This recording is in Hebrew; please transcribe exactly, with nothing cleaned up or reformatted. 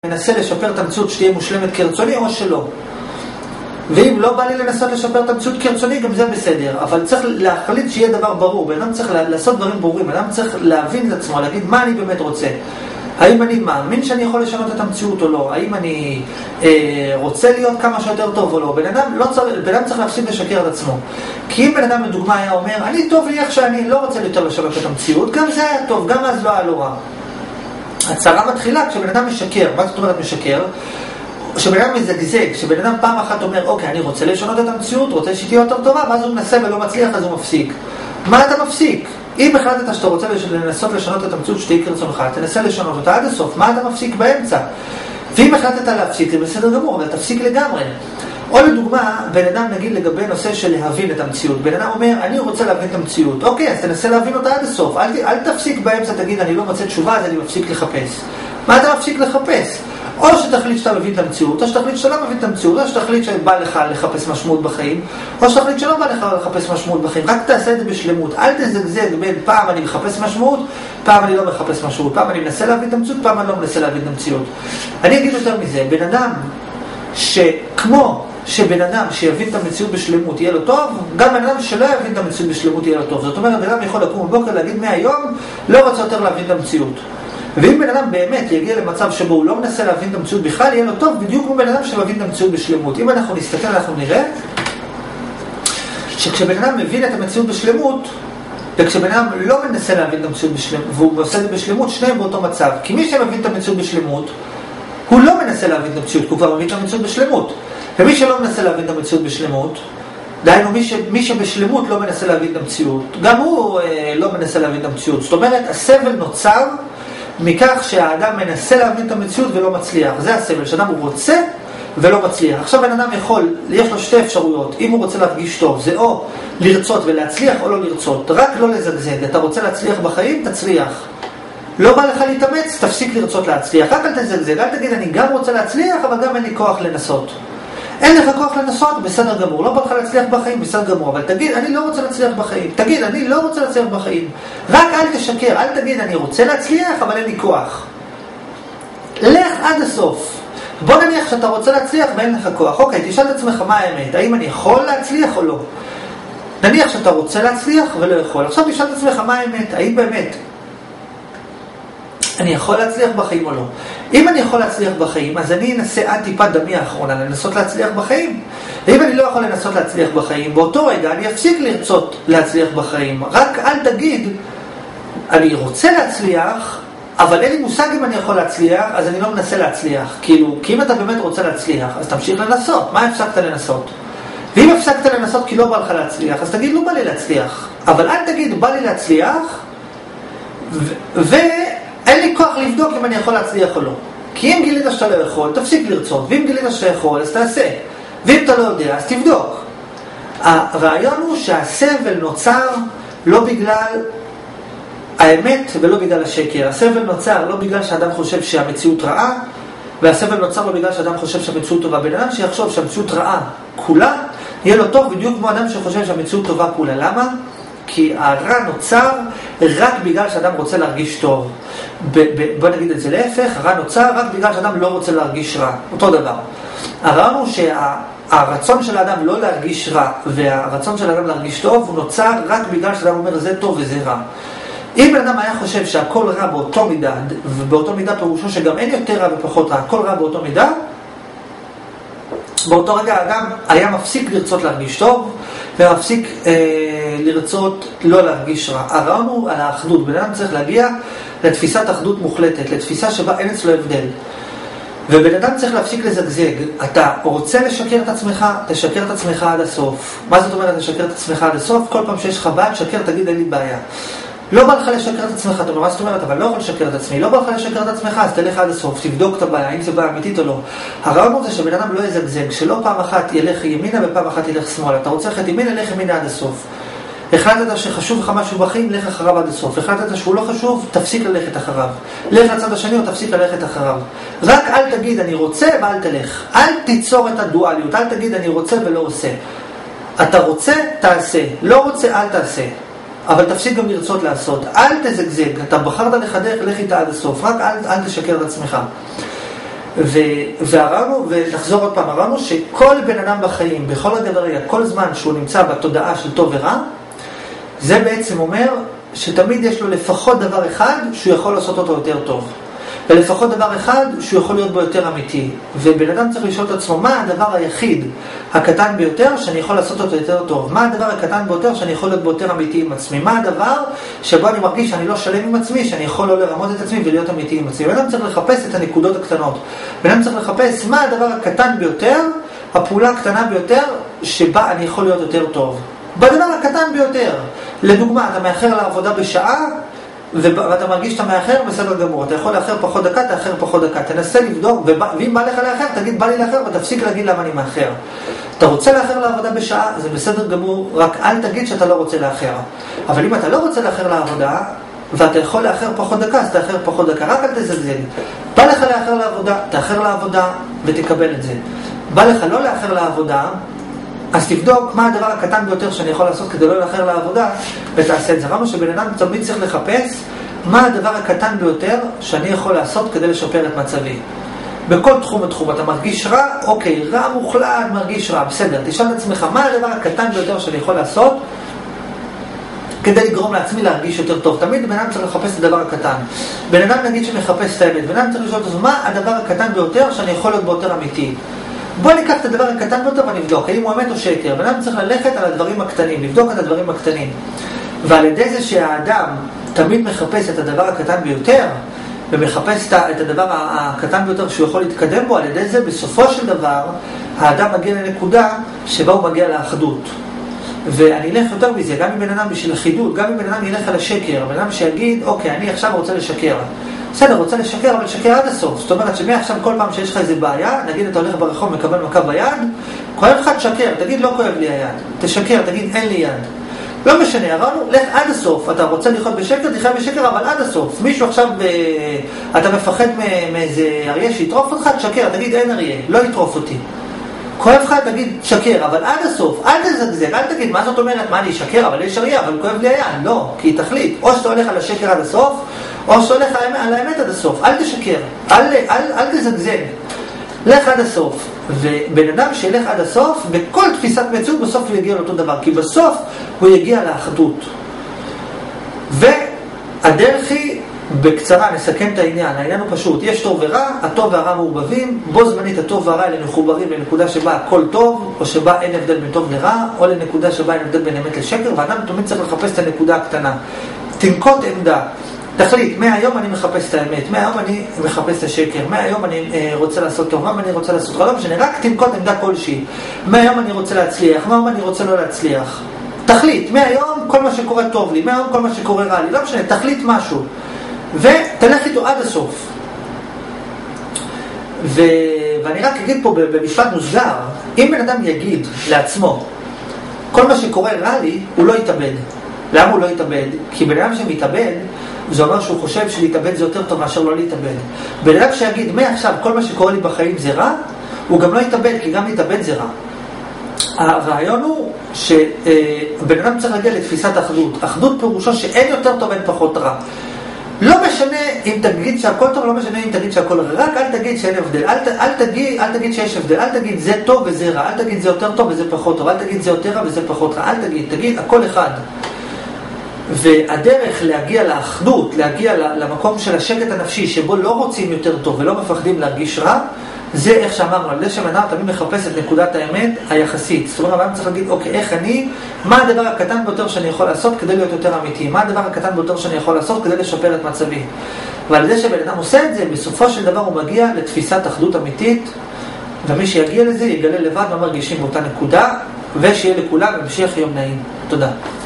מנסה לשפר את המציאות שתהיה מושלמת כרצוני או שלא. ואם לא בא לי לנסות לשפר את המציאות כרצוני, גם זה בסדר. אבל צריך להחליט שיהיה דבר ברור. בן אדם צריך לעשות דברים ברורים. בן אדם צריך להבין את עצמו, להגיד מה אני באמת רוצה. האם אני מאמין שאני יכול לשנות את המציאות או לא? האם אני אה, רוצה להיות כמה שיותר טוב או לא? בן אדם, לא צריך, בן אדם צריך להפסיק לשקר את עצמו. כי אם בן אדם לדוגמה היה אומר, אני טוב לי איך שאני לא רוצה יותר לשנות את המציאות, גם זה היה טוב, גם אז לא היה לא רע. הצרה מתחילה כשבן אדם משקר. מה זאת אומרת משקר? כשבן אדם מזגזג, כשבן אדם פעם אחת אומר, אוקיי, אני רוצה לשנות את המציאות, רוצה שתהיה יותר טובה, ואז הוא מנסה ולא מצליח, אז הוא מפסיק. מה אתה מפסיק? אם החלטת שאתה רוצה לנסות לשנות את המציאות שתהיה כרצונך, תנסה לשנות אותה עד הסוף. מה אתה מפסיק באמצע? ואם החלטת להפסיק, זה בסדר גמור, אבל תפסיק לגמרי. או לדוגמה, בן אדם נגיד לגבי נושא של להבין את המציאות. בן אדם אומר, אני רוצה להבין את המציאות. אוקיי, אז תנסה להבין אותה עד הסוף. אל, אל תפסיק באמצע, תגיד, אני לא מצא תשובה, אז אני מפסיק לחפש. מה אתה מפסיק לחפש? או שתחליט שאתה מבין את המציאות, או שתחליט שאתה לא מבין את המציאות, או שתחליט שבא לך לחפש משמעות בחיים, או שתחליט שלא בא לך לחפש משמעות בחיים. רק תעשה את זה בשלמות. אל תזגזג בין פעם אני מחפש משמעות, פעם אני לא מחפש משמעות, פעם אני מנסה להבין את המציאות, פעם אני לא מנסה להבין את המציאות. אני אגיד יותר מזה, בן אדם שכמו שבן אדם שיבין את המציאות בשלמות יהיה לו טוב, גם בן אדם שלא יבין את המציאות בשלמות יהיה לו טוב. זאת אומרת, בן אדם יכול לקום בבוקר להגיד מהיום, לא רוצה יותר להבין את המציאות. ואם בן אדם באמת יגיע למצב שבו הוא לא מנסה להבין את המציאות בכלל, יהיה לו טוב בדיוק כמו בן אדם שמבין את המציאות בשלמות. אם אנחנו נסתכל, אנחנו נראה שכשבן אדם מבין את המציאות בשלמות, וכשבן אדם לא מנסה להבין את המציאות בשלמות, והוא עושה את זה בשלמות, שניהם באותו מצב. כי מי שמבין את המציאות בשלמות, הוא לא מנסה להבין את המציאות, הוא כבר מבין את המציאות בשלמות. ומי שלא מנסה להבין את המציאות בשלמות, דהיינו, מי, ש, מי שבשלמות לא מנסה להבין את המציאות, גם הוא אה, לא מנסה להבין את המציאות. זאת אומרת, הסבל נוצר מכך שהאדם מנסה להבין את המציאות ולא מצליח. זה הסבל, שאדם הוא רוצה ולא מצליח. עכשיו בן אדם יכול, יש לו שתי אפשרויות. אם הוא רוצה להרגיש טוב, זה או לרצות ולהצליח או לא לרצות. רק לא לזגזג. אתה רוצה להצליח בחיים, תצליח. לא בא לך להתאמץ, תפסיק לרצות להצליח. רק אל תזגזג, אל תגיד אני גם רוצה להצליח, אבל גם אין לי כוח לנסות. אין לך כוח לנסות, בסדר גמור. לא בא לך להצליח בחיים, בסדר גמור. אבל תגיד, אני לא רוצה להצליח בחיים. תגיד, אני לא רוצה להצליח בחיים. רק אל תשקר, אל תגיד, אני רוצה להצליח, אבל אין לי כוח. לך עד הסוף. בוא נניח שאתה רוצה להצליח ואין לך כוח. אוקיי, תשאל את עצמך מה האמת. האם אני יכול להצליח או לא? נניח שאתה רוצה להצליח ולא יכול. עכשיו תשאל את עצמך מה האמת. האם באמת אני יכול להצליח בחיים או לא? אם אני יכול להצליח בחיים, אז אני אנסה עד טיפת דמי האחרונה לנסות להצליח בחיים. ואם אני לא יכול לנסות להצליח בחיים, באותו רגע אני אפסיק לרצות להצליח בחיים. רק אל תגיד, אני רוצה להצליח, אבל אין לי מושג אם אני יכול להצליח, אז אני לא מנסה להצליח. כאילו, כי אם אתה באמת רוצה להצליח, אז תמשיך לנסות. מה הפסקת לנסות? ואם הפסקת לנסות כי לא בא לך להצליח, אז תגיד, לא בא לי להצליח. אבל אל תגיד, בא לי להצליח, ו... ו... אין לי כוח לבדוק אם אני יכול להצליח או לא. כי אם גילית שאתה לא יכול, תפסיק לרצות. ואם גילית שאתה יכול, אז תעשה. ואם אתה לא יודע, אז תבדוק. הרעיון הוא שהסבל נוצר לא בגלל האמת ולא בגלל השקר. הסבל נוצר לא בגלל שאדם חושב שהמציאות רעה, והסבל נוצר לא בגלל שאדם חושב שהמציאות טובה. בן אדם שיחשוב שהמציאות רעה כולה, יהיה לו טוב בדיוק כמו אדם שחושב שהמציאות טובה כולה. למה? כי הרע נוצר רק בגלל שאדם רוצה להרגיש טוב. ב- ב- בוא נגיד את זה להפך, הרע נוצר רק בגלל שאדם לא רוצה להרגיש רע. אותו דבר. הרעיון הוא שהרצון של האדם לא להרגיש רע והרצון של האדם להרגיש טוב הוא נוצר רק בגלל שאדם אומר זה טוב וזה רע. אם האדם היה חושב שהכל רע באותו מידה, ובאותו מידה פירושו שגם אין יותר רע ופחות רע, הכל רע באותו מידה, באותו רגע האדם היה מפסיק לרצות להרגיש טוב ומפסיק אה, לרצות לא להרגיש רע. הרעיון הוא על האחדות. בן אדם צריך להגיע לתפיסת אחדות מוחלטת, לתפיסה שבה אין אצלו הבדל. ובן אדם צריך להפסיק לזגזג. אתה רוצה לשקר את עצמך, תשקר את עצמך עד הסוף. מה זאת אומרת לשקר את עצמך עד הסוף? כל פעם שיש לך בעיה, תשקר, תגיד אין לי בעיה. לא בא לך לשקר את עצמך, אתה אומר, מה זאת אומרת? אבל לא יכול לשקר את עצמי. לא בא לך לשקר את עצמך, אז תלך עד הסוף, תבדוק את הבעיה, אם זה בעיה אמיתית או לא. הרעיון הוא זה שבן אדם לא יזגזג, שלא פעם אחת ילך ימינה ופעם אחת ילך שמאלה. אתה רוצה ללכת ימינה, לך ימינה עד הסוף. החלטת שחשוב לך משהו בחיים, לך אחריו עד הסוף. החלטת שהוא לא חשוב, תפסיק ללכת אחריו. לך לצד השני או תפסיק ללכת אחריו. רק אל תגיד אני רוצה ואל תלך. אל תיצור את הדואליות, אל תגיד אני רוצה ולא עושה. אתה רוצה, תעשה. לא רוצה, אל תעשה. אבל תפסיק גם לרצות לעשות. אל תזגזג. אתה בחרת לחדך, לך איתה עד הסוף. רק אל, אל תשקר את עצמך. והראנו, ונחזור עוד פעם, הראנו שכל בן אדם בחיים, בכל הדבריה, כל זמן שהוא נמצא בתודעה של טוב ורע, זה בעצם אומר שתמיד יש לו לפחות דבר אחד שהוא יכול לעשות אותו יותר טוב. ולפחות דבר אחד שהוא יכול להיות בו יותר אמיתי. ובן אדם צריך לשאול את עצמו, מה הדבר היחיד הקטן ביותר שאני יכול לעשות אותו יותר טוב? מה הדבר הקטן ביותר שאני יכול להיות בו יותר אמיתי עם עצמי? מה הדבר שבו אני מרגיש שאני לא שלם עם עצמי, שאני יכול לא לרמות את עצמי ולהיות אמיתי עם עצמי? בן אדם צריך לחפש את הנקודות הקטנות. בן אדם צריך לחפש מה הדבר הקטן ביותר, הפעולה הקטנה ביותר, שבה אני יכול להיות יותר טוב. בדבר הקטן ביותר. לדוגמה, אתה מאחר לעבודה בשעה, ואתה מרגיש שאתה מאחר, בסדר גמור. אתה יכול לאחר פחות דקה, תאחר פחות דקה. תנסה לבדוק, ואם בא לך לאחר, תגיד בא לי לאחר, ותפסיק להגיד למה אני מאחר. אתה רוצה לאחר לעבודה בשעה, זה בסדר גמור, רק אל תגיד שאתה לא רוצה לאחר. אבל אם אתה לא רוצה לאחר לעבודה, ואתה יכול לאחר פחות דקה, אז תאחר פחות דקה, רק אל תזלזל. בא לך לאחר לעבודה, תאחר לעבודה, ותקבל את זה. בא לך לא לאחר לעבודה, אז תבדוק מה הדבר הקטן ביותר שאני יכול לעשות כדי לא לאחר לעבודה, ותעשה את זה. ראינו שבן אדם תמיד צריך לחפש מה הדבר הקטן ביותר שאני יכול לעשות כדי לשפר את מצבי. בכל תחום ותחום, אתה מרגיש רע? אוקיי, רע מוחלט, מרגיש רע, בסדר. תשאל את עצמך, מה הדבר הקטן ביותר שאני יכול לעשות כדי לגרום לעצמי להרגיש יותר טוב? תמיד בן אדם צריך לחפש את הדבר הקטן. בן אדם נגיד שמחפש את האמת, בן אדם צריך לשאול את עצמו, מה הדבר הקטן ביותר שאני יכול להיות ביותר אמיתי? בוא ניקח את הדבר הקטן ביותר ונבדוק, האם הוא אמת או שקר. בן אדם צריך ללכת על הדברים הקטנים, לבדוק את הדברים הקטנים. ועל ידי זה שהאדם תמיד מחפש את הדבר הקטן ביותר, ומחפש את הדבר הקטן ביותר שהוא יכול להתקדם בו, על ידי זה בסופו של דבר האדם מגיע לנקודה שבה הוא מגיע לאחדות. ואני אלך יותר מזה, גם אם בן אדם בשביל אחידות, גם אם בן אדם ילך על השקר, בן אדם שיגיד, אוקיי, אני עכשיו רוצה לשקר. בסדר, רוצה לשקר, אבל לשקר עד הסוף. זאת אומרת שמעכשיו כל פעם שיש לך איזה בעיה, נגיד אתה הולך ברחוב, מקבל מכה ביד, כואב לך תשקר, תגיד לא כואב לי היד. תשקר, תגיד אין לי יד. לא משנה, הראנו, לך עד הסוף. אתה רוצה לחיות בשקר, תחיה בשקר, אבל עד הסוף. מישהו עכשיו, אתה מפחד מאיזה אריה שיטרוף אותך, תשקר, תגיד אין אריה, לא יטרוף אותי. כואב לך, תגיד שקר, אבל עד הסוף, אל תזגזג, אל תגיד, מה זאת אומרת, מה אני שקר, אבל יש אריה, אבל כואב לי היד. לא, כי היא תחליט, או שאתה הולך על השקר עד הסוף, או שאתה הולך על האמת עד הסוף. אל תשקר, אל, אל, אל תזגזג. לך עד הסוף. ובן אדם שילך עד הסוף, בכל תפיסת מציאות בסוף הוא יגיע לאותו דבר, כי בסוף הוא יגיע לאחדות. והדרך היא, בקצרה נסכם את העניין, העניין הוא פשוט, יש טוב ורע, הטוב והרע מעורבבים, בו זמנית הטוב והרע אלה מחוברים לנקודה שבה הכל טוב, או שבה אין הבדל בין טוב לרע, או לנקודה שבה אין הבדל בין אמת לשקר, ואדם תמיד צריך לחפש את הנקודה הקטנה. תנקוט עמדה, תחליט, מהיום אני מחפש את האמת, מהיום אני מחפש את השקר, מהיום אני אה, רוצה לעשות טוב, מהיום אני רוצה לעשות רע, לא משנה, רק תנקוט עמדה כלשהי, מהיום אני רוצה להצליח, מהיום אני רוצה לא להצליח. תחליט, מהיום כל מה שקורה טוב לי, מהיום כל מה שקורה רע לי, לא משנה, תחליט משהו. ותלך איתו עד הסוף. ו... ואני רק אגיד פה במשפט מוסגר, אם בן אדם יגיד לעצמו, כל מה שקורה רע לי, הוא לא יתאבד. למה הוא לא יתאבד? כי בן אדם שמתאבד, זה אומר שהוא חושב שלהתאבד זה יותר טוב מאשר לא להתאבד. בן אדם שיגיד, מעכשיו כל מה שקורה לי בחיים זה רע, הוא גם לא יתאבד, כי גם להתאבד זה רע. הרעיון הוא שבן אדם צריך להגיע לתפיסת אחדות. אחדות פירושו שאין יותר טוב, אין פחות רע. לא משנה אם תגיד שהכל טוב, לא משנה אם תגיד שהכל רע, רק אל תגיד שאין הבדל, אל, אל, תגיד, אל תגיד שיש הבדל, אל תגיד זה טוב וזה רע, אל תגיד זה יותר טוב וזה פחות טוב, אל תגיד זה יותר רע וזה פחות רע, אל תגיד, תגיד הכל אחד. והדרך להגיע לאחדות, להגיע למקום של השקט הנפשי, שבו לא רוצים יותר טוב ולא מפחדים להרגיש רע, זה איך שאמרנו, על זה שמנהל תמיד מחפש את נקודת האמת היחסית. זאת אומרת, אני צריך להגיד, אוקיי, איך אני, מה הדבר הקטן ביותר שאני יכול לעשות כדי להיות יותר אמיתי? מה הדבר הקטן ביותר שאני יכול לעשות כדי לשפר את מצבי? ועל זה שבן אדם עושה את זה, בסופו של דבר הוא מגיע לתפיסת אחדות אמיתית, ומי שיגיע לזה יגלה לבד מה מרגישים באותה נקודה, ושיהיה לכולם המשך יום נעים. תודה.